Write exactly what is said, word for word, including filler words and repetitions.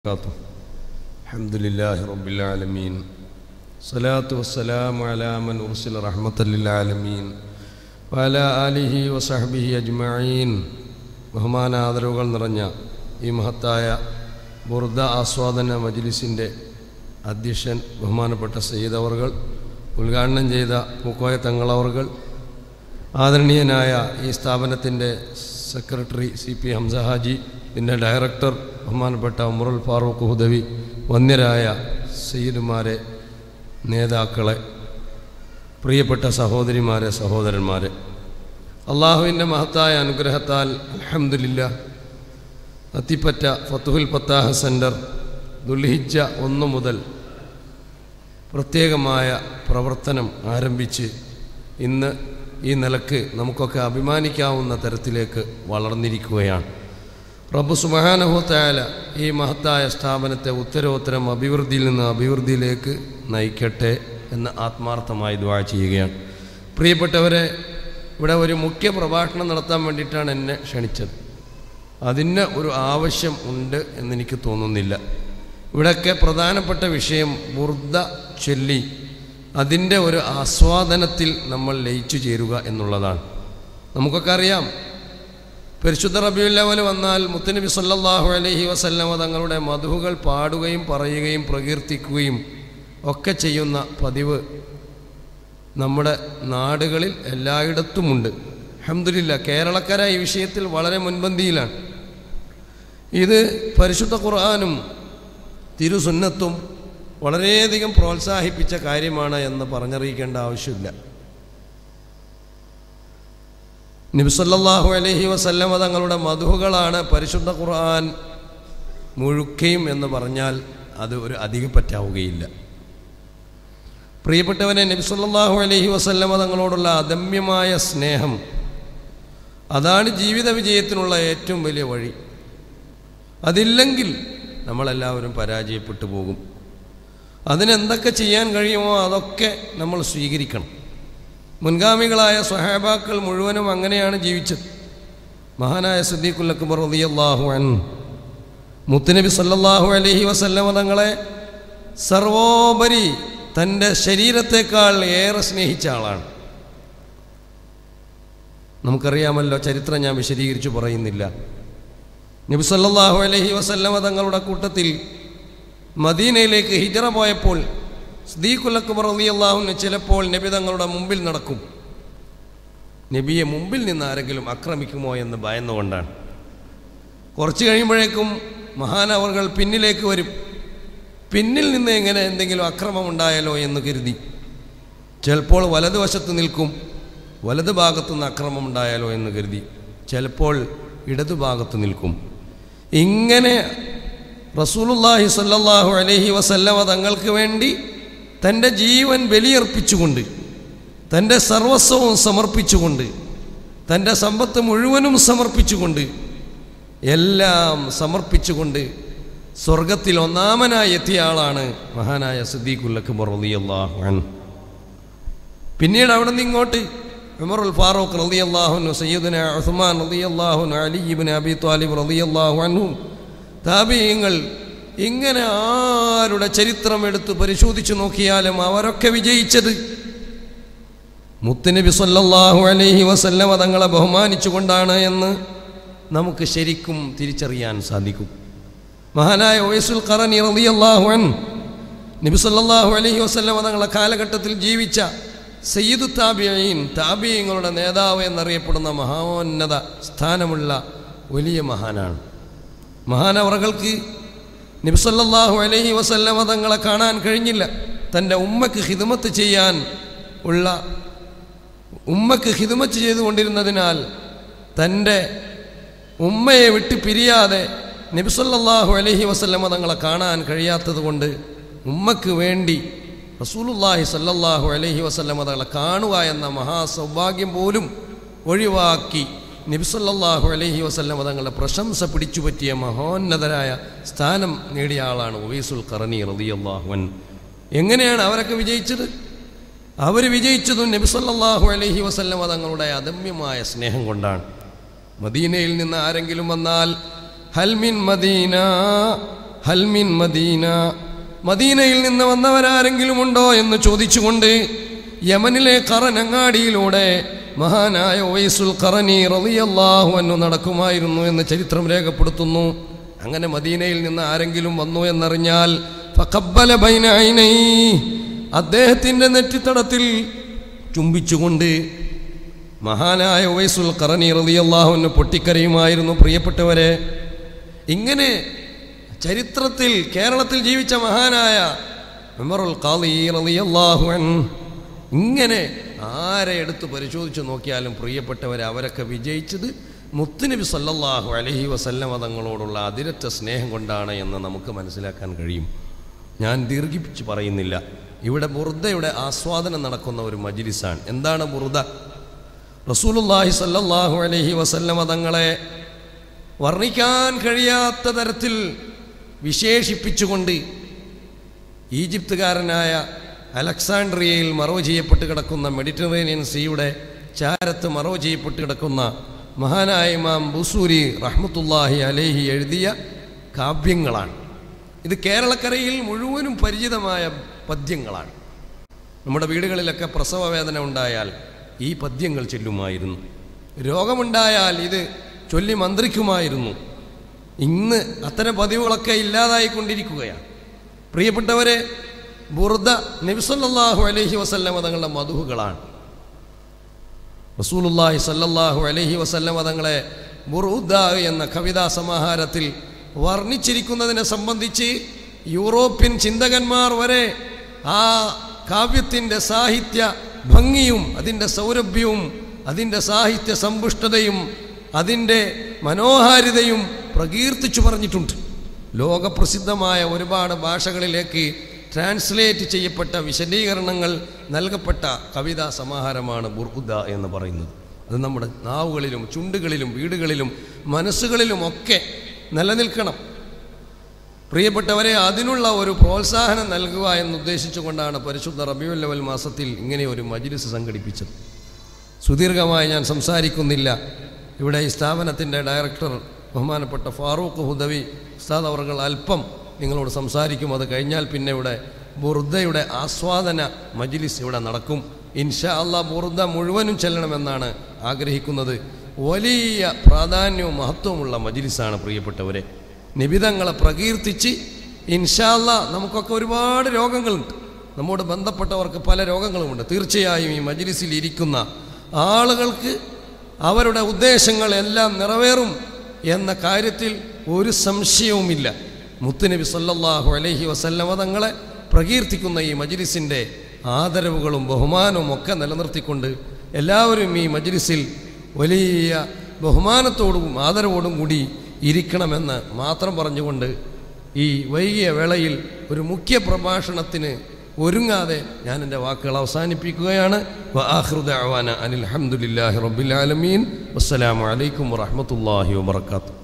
Alhamdulillahi Rabbil Alameen. Salatu wassalamu ala man ursila rahmatan lil alamin wa ala alihi wa sahbihi ajma'in. ബഹുമാന ആദരവുകൾ നിറഞ്ഞ ഈ മഹത്തായ ബുർദ ആസ്വാദന മജ്ലിസിൻ്റെ അധ്യക്ഷൻ ബഹുമാനപ്പെട്ട സയ്യിദ് അവർകൾ, ഉദ്ഘാടനം ചെയ്ത പൂക്കോയ തങ്ങളവർകൾ, ആദരണീയനായ ഈ സ്ഥാപനത്തിൻ്റെ secretary C P Hamza Haji, ഇതിൻ്റെ ഡയറക്ടർ ബഹുമാനപ്പെട്ട ഉമറുൽ ഫാറൂഖ് ഹുദവി, വന്യരായ സയ്യിദുമാരെ, നേതാക്കളെ, പ്രിയപ്പെട്ട സഹോദരിമാരെ, സഹോദരന്മാരെ, അള്ളാഹുവിൻ്റെ മഹത്തായ അനുഗ്രഹത്താൽ അൽഹംദുലില്ലാഹ് അത്തിപ്പറ്റ ഫത്തുഹുൽ ഫത്താഹ സെൻറ്റർ ദുൽഹിജ്ജ ഒന്ന് മുതൽ പ്രത്യേകമായ പ്രവർത്തനം ആരംഭിച്ച് ഇന്ന് ഈ നിലക്ക് നമുക്കൊക്കെ അഭിമാനിക്കാവുന്ന തരത്തിലേക്ക് വളർന്നിരിക്കുകയാണ്. റബ്ബ് സുബ്ഹാനഹു വ തആല ഈ മഹത്തായ സ്ഥാപനത്തെ ഉത്തരോത്തരം അഭിവൃദ്ധിയിൽ നിന്ന് അഭിവൃദ്ധിയിലേക്ക് നയിക്കട്ടെ എന്ന് ആത്മാർത്ഥമായി ദുആ ചെയ്യുകയാണ്. പ്രിയപ്പെട്ടവരെ, ഇവിടെ ഒരു മുഖ്യ പ്രഭാഷണം നടത്താൻ വേണ്ടിയിട്ടാണ് എന്നെ ക്ഷണിച്ചത്. അതിന് ഒരു ആവശ്യം ഉണ്ട് എന്നെനിക്ക് തോന്നുന്നില്ല. ഇവിടെയൊക്കെ പ്രധാനപ്പെട്ട വിഷയം ബുർദ ചൊല്ലി അതിൻ്റെ ഒരു ആസ്വാദനത്തിൽ നമ്മൾ ലയിച്ചു ചേരുക എന്നുള്ളതാണ്. നമുക്കൊക്കെ അറിയാം, പരിശുദ്ധ റബീഉൽ അവ്വൽ വന്നാൽ മുത്തുനബി സല്ലല്ലാഹു അലൈഹി വസല്ലമ തങ്ങളുടെ മദ്ഹുകൾ പാടുകയും പറയുകയും പ്രകീർത്തിക്കുകയും ഒക്കെ ചെയ്യുന്ന പതിവ് നമ്മുടെ നാടുകളിൽ എല്ലായിടത്തുമുണ്ട്. അൽഹംദുലില്ലാഹ്, കേരളക്കര ഈ വിഷയത്തിൽ വളരെ മുൻപന്തിയിലാണ്. ഇത് പരിശുദ്ധ ഖുർആനും തിരുസുന്നത്തും വളരെയധികം പ്രോത്സാഹിപ്പിച്ച കാര്യമാണ് എന്ന് പറഞ്ഞറിയിക്കേണ്ട ആവശ്യമില്ല. നബി സല്ലല്ലാഹു അലൈഹി വസല്ലമ തങ്ങളുടെ മദ്ഹുകളാണ് പരിശുദ്ധ ഖുർആൻ മുഴുക്കയും എന്ന് പറഞ്ഞാൽ അത് ഒരു അധികപ്പറ്റാവുകയില്ല. പ്രിയപ്പെട്ടവനെ, നബി സല്ലല്ലാഹു അലൈഹി വസല്ലമ തങ്ങളോടുള്ള അദമ്യമായ സ്നേഹം, അതാണ് ജീവിത വിജയത്തിനുള്ള ഏറ്റവും വലിയ വഴി. അതില്ലെങ്കിൽ നമ്മളെല്ലാവരും പരാജയപ്പെട്ടു പോകും. അതിനെന്തൊക്കെ ചെയ്യാൻ കഴിയുമോ അതൊക്കെ നമ്മൾ സ്വീകരിക്കണം. മുൻഗാമികളായ സ്വഹാബാക്കൾ മുഴുവനും അങ്ങനെയാണ് ജീവിച്ചത്. മഹാനായ സിദ്ദീഖുൽ അക്ബർ റളിയല്ലാഹു അൻഹു മുത്തുനബി സല്ലല്ലാഹു അലൈഹി വസല്ലമ തങ്ങളെ സർവോപരി തൻ്റെ ശരീരത്തെക്കാൾ ഏറെ സ്നേഹിച്ച ആളാണ്. നമുക്കറിയാമല്ലോ, ചരിത്രം ഞാൻ വിശദീകരിച്ചു പറയുന്നില്ല. നബി സല്ലല്ലാഹു അലൈഹി വസല്ലമ തങ്ങളുടെ കൂട്ടത്തിൽ മദീനയിലേക്ക് ഹിജ്റ പോയപ്പോൾ സിദ്ദീഖുൽ അക്ബർ റളിയല്ലാഹു അൻഹു ചിലപ്പോൾ നബി തങ്ങളുടെ മുമ്പിൽ നടക്കും. നബിയെ മുമ്പിൽ നിന്ന് ആരെങ്കിലും ആക്രമിക്കുമോ എന്ന് ഭയന്നുകൊണ്ടാണ്. കുറച്ച് കഴിയുമ്പോഴേക്കും മഹാനവർകൾ പിന്നിലേക്ക് വരും. പിന്നിൽ നിന്ന് എങ്ങനെ എന്തെങ്കിലും അക്രമം ഉണ്ടായാലോ എന്ന് കരുതി ചിലപ്പോൾ വലതുവശത്ത് നിൽക്കും. വലതു ഭാഗത്തുനിന്ന് അക്രമം ഉണ്ടായാലോ എന്ന് കരുതി ചിലപ്പോൾ ഇടതുഭാഗത്ത് നിൽക്കും. ഇങ്ങനെ റസൂലുള്ളാഹി സ്വല്ലല്ലാഹു അലൈഹി വസല്ലമ തങ്ങൾക്ക് വേണ്ടി തൻ്റെ ജീവൻ ബലിയർപ്പിച്ചുകൊണ്ട്, തൻ്റെ സർവസ്വവും സമർപ്പിച്ചുകൊണ്ട്, തൻ്റെ സമ്പത്ത് മുഴുവനും സമർപ്പിച്ചുകൊണ്ട്, എല്ലാം സമർപ്പിച്ചുകൊണ്ട് സ്വർഗത്തിൽ ഒന്നാമനായി എത്തിയ ആളാണ് മഹാനായ സിദ്ദീഖുൽ അക്ബർ റളിയല്ലാഹു അൻഹു. പിന്നീട് അവിടെ നിന്ന് ഇങ്ങോട്ട് ഉമറുൽ ഫാറൂഖ് റളിയല്ലാഹു അൻഹു, സയ്യിദുന ഉസ്മാൻ റളിയല്ലാഹു അൻഹു, അലി ഇബ്നു അബി ത്വാലിബ് റളിയല്ലാഹു അൻഹു, താബിഈങ്ങൾ, ഇങ്ങനെ ആരുടെ ചരിത്രം എടുത്ത് പരിശോധിച്ചു നോക്കിയാലും അവരൊക്കെ വിജയിച്ചത് മുത്തുനബി സല്ലല്ലാഹു അലൈഹി വസല്ലമ തങ്ങളെ ബഹുമാനിച്ചുകൊണ്ടാണ് എന്ന് നമുക്ക് ശരിക്കും തിരിച്ചറിയാൻ സാധിക്കും. മഹാനായ ഉവൈസുൽ ഖറനി റളിയല്ലാഹു അൻഹു നബി സല്ലല്ലാഹു അലൈഹി വസല്ലമ തങ്ങളുടെ കാലഘട്ടത്തിൽ ജീവിച്ച സയ്യിദു താബിഈൻ, താബിഈങ്ങളുടെ നേതാവ് എന്നറിയപ്പെടുന്ന മഹോന്നത സ്ഥാനമുള്ള വലിയ മഹാനാണ്. മഹാനവറുകൾക്ക് നബി സല്ലല്ലാഹു അലൈഹി വസല്ലമ തങ്ങളെ കാണാൻ കഴിഞ്ഞില്ല. തൻ്റെ ഉമ്മക്ക് ഖിദ്മത്ത് ചെയ്യാൻ ഉള്ള ഉമ്മക്ക് ഖിദ്മത്ത് ചെയ്തുകൊണ്ടിരുന്നതിനാൽ തൻ്റെ ഉമ്മയെ വിട്ട് പിരിയാതെ നബി സല്ലല്ലാഹു അലൈഹി വസല്ലമ തങ്ങളെ കാണാൻ കഴിയാത്തത് കൊണ്ട് ഉമ്മക്ക് വേണ്ടി റസൂലുള്ളാഹി സല്ലല്ലാഹു അലൈഹി വസല്ലമ തങ്ങളെ കാണുക എന്ന മഹാസൗഭാഗ്യം പോലും ഒഴിവാക്കി നബി സല്ലല്ലാഹു അലൈഹി വസല്ലമ തങ്ങളുടെ പ്രശംസ പിടിച്ചുപറ്റിയ മഹോന്നതരായ സ്ഥാനം നേടിയ ആളാണ് ഉവൈസുൽ ഖറനി റളിയല്ലാഹു അൻഹു. എങ്ങനെയാണ് അവരൊക്കെ വിജയിച്ചത്? അവർ വിജയിച്ചതും നബി സല്ലല്ലാഹു അലൈഹി വസല്ലമ തങ്ങളുടെ അദമ്യമായ സ്നേഹം കൊണ്ടാണ്. മദീനയിൽ നിന്ന് ആരെങ്കിലും വന്നാൽ ഹൽ മിൻ മദീന ഹൽ മിൻ മദീന, മദീനയിൽ നിന്ന് വന്നവരാരെങ്കിലും ഉണ്ടോ എന്ന് ചോദിച്ചുകൊണ്ട് യമനിലെ ഖറനങ്ങാടിയിലൂടെ മഹാനായ ഉവൈസുൽ ഖറനി റളിയല്ലാഹു അൻഹു നടക്കുമായിരുന്നു എന്ന് ചരിത്രം രേഖപ്പെടുത്തുന്നു. അങ്ങനെ മദീനയിൽ നിന്ന് ആരെങ്കിലും വന്നു എന്നറിഞ്ഞാൽ ഫഖബ്ബല ബൈന ഐനൈ, അദ്ദേഹത്തിൻ്റെ നെറ്റിത്തടത്തിൽ ചുംബിച്ചുകൊണ്ട് മഹാനായ ഉവൈസുൽ ഖറനി റളിയല്ലാഹു അൻഹു പൊട്ടിക്കരയുമായിരുന്നു. പ്രിയപ്പെട്ടവരെ, ഇങ്ങനെ ചരിത്രത്തിൽ കേരളത്തിൽ ജീവിച്ച മഹാനായ ഉമറുൽ ഖാളി റളിയല്ലാഹു അൻഹു ഇങ്ങനെ ആരെ എടുത്ത് പരിശോധിച്ച് നോക്കിയാലും പ്രിയപ്പെട്ടവരെ അവരൊക്കെ വിജയിച്ചത് മുത്തുനബി സല്ലല്ലാഹു അലൈഹി വസല്ലമ തങ്ങളോടുള്ള അതിരറ്റ സ്നേഹം കൊണ്ടാണ് എന്ന് നമുക്ക് മനസ്സിലാക്കാൻ കഴിയും. ഞാൻ ദീർഘിപ്പിച്ച് പറയുന്നില്ല. ഇവിടെ ബുർദയുടെ ആസ്വാദനം നടക്കുന്ന ഒരു മജ്ലിസാണ്. എന്താണ് ബുർദ? റസൂലുള്ളാഹി സല്ലല്ലാഹു അലൈഹി വസല്ലമ തങ്ങളെ വർണ്ണിക്കാൻ കഴിയാത്ത തരത്തിൽ വിശേഷിപ്പിച്ചുകൊണ്ട് ഈജിപ്തുകാരനായ അലക്സാണ്ട്രിയയിൽ മറവ് ചെയ്യപ്പെട്ട് കിടക്കുന്ന മെഡിറ്ററേനിയൻ സീയുടെ ചാരത്ത് മറവ് ചെയ്യപ്പെട്ട് കിടക്കുന്ന മഹാനായ ഇമാം ബുസൂരി റഹ്മത്തുള്ളാഹി അലൈഹി എഴുതിയ കാവ്യങ്ങളാണ്. ഇത് കേരളക്കരയിൽ മുഴുവനും പരിചിതമായ പദ്യങ്ങളാണ്. നമ്മുടെ വീടുകളിലൊക്കെ പ്രസവ വേദന ഉണ്ടായാൽ ഈ പദ്യങ്ങൾ ചൊല്ലുമായിരുന്നു. രോഗമുണ്ടായാൽ ഇത് ചൊല്ലി മന്ത്രിക്കുമായിരുന്നു. ഇന്ന് അത്തരം പതിവുകളൊക്കെ ഇല്ലാതായിക്കൊണ്ടിരിക്കുകയാണ്. പ്രിയപ്പെട്ടവരെ, ബുർദ നബി സല്ലല്ലാഹു അലൈഹി വസല്ലമ തങ്ങളുടെ മദ്ഹുകളാണ്. റസൂലുള്ളാഹി സല്ലല്ലാഹു അലൈഹി വസല്ലമ തങ്ങളെ ബുർദ എന്ന കവിതാ സമാഹാരത്തിൽ വർണ്ണിച്ചിരിക്കുന്നതിനെ സംബന്ധിച്ച് യൂറോപ്യൻ ചിന്തകന്മാർ വരെ ആ കാവ്യത്തിൻ്റെ സാഹിത്യ ഭംഗിയും അതിൻ്റെ സൗരഭ്യവും അതിൻ്റെ സാഹിത്യ സമ്പുഷ്ടതയും അതിൻ്റെ മനോഹാരിതയും പ്രകീർത്തിച്ചു പറഞ്ഞിട്ടുണ്ട്. ലോകപ്രസിദ്ധമായ ഒരുപാട് ഭാഷകളിലേക്ക് ട്രാൻസ്ലേറ്റ് ചെയ്യപ്പെട്ട വിശദീകരണങ്ങൾ നൽകപ്പെട്ട കവിതാ സമാഹാരമാണ് ബുർദ എന്ന് പറയുന്നത്. അത് നമ്മുടെ നാവുകളിലും ചുണ്ടുകളിലും വീടുകളിലും മനസ്സുകളിലുമൊക്കെ നിലനിൽക്കണം. പ്രിയപ്പെട്ടവരെ, അതിനുള്ള ഒരു പ്രോത്സാഹനം നൽകുക എന്നുദ്ദേശിച്ചുകൊണ്ടാണ് പരിശുദ്ധ റബീഉൽ അവ്വൽ മാസത്തിൽ ഇങ്ങനെ ഒരു മജ്ലിസ് സംഘടിപ്പിച്ചത്. സുദീർഘമായി ഞാൻ സംസാരിക്കുന്നില്ല. ഇവിടെ ഈ സ്ഥാപനത്തിൻ്റെ ഡയറക്ടർ ബഹുമാനപ്പെട്ട ഫാറൂഖ് ഹുദവി ഉസ്താദ് അവർകൾ അല്പം നിങ്ങളോട് സംസാരിക്കും. അത് കഴിഞ്ഞാൽ പിന്നെ ഇവിടെ ബുർദയുടെ ആസ്വാദന മജ്ലിസ് ഇവിടെ നടക്കും. ഇൻഷാ അല്ലാഹ് ബുർദ മുഴുവനും ചെല്ലണമെന്നാണ് ആഗ്രഹിക്കുന്നത്. വലിയ പ്രാധാന്യവും മഹത്വമുള്ള മജ്ലിസാണ് പ്രിയപ്പെട്ടവരെ. നിബിധങ്ങളെ പ്രകീർത്തിച്ച് ഇൻഷാ അല്ലാഹ് നമുക്കൊക്കെ ഒരുപാട് രോഗങ്ങളുണ്ട്. നമ്മോട് ബന്ധപ്പെട്ടവർക്ക് പല രോഗങ്ങളുമുണ്ട്. തീർച്ചയായും ഈ മജ്ലിസിൽ ഇരിക്കുന്ന ആളുകൾക്ക് അവരുടെ ഉദ്ദേശങ്ങളെല്ലാം നിറവേറും എന്ന കാര്യത്തിൽ ഒരു സംശയവുമില്ല. മുത്തുനബി സല്ലല്ലാഹു അലൈഹി വസല്ലമ തങ്ങളെ പ്രകീർത്തിക്കുന്ന ഈ മജ്ലിസിൻ്റെ ആദരവുകളും ബഹുമാനവും ഒക്കെ നിലനിർത്തിക്കൊണ്ട് എല്ലാവരും ഈ മജ്ലിസിൽ വലിയ ബഹുമാനത്തോടും ആദരവോടും കൂടി ഇരിക്കണമെന്ന് മാത്രം പറഞ്ഞുകൊണ്ട് ഈ വൈകിയ വേളയിൽ ഒരു മുഖ്യ പ്രഭാഷണത്തിന് ഒരുങ്ങാതെ ഞാൻ എൻ്റെ വാക്കുകൾ അവസാനിപ്പിക്കുകയാണ്. വആഖിറു ദഅവാന അനിൽ ഹംദുലില്ലാഹി റബ്ബിൽ ആലമീൻ. വസ്സലാമു അലൈക്കും വറഹ്മത്തുള്ളാഹി വബറകാതുഹു.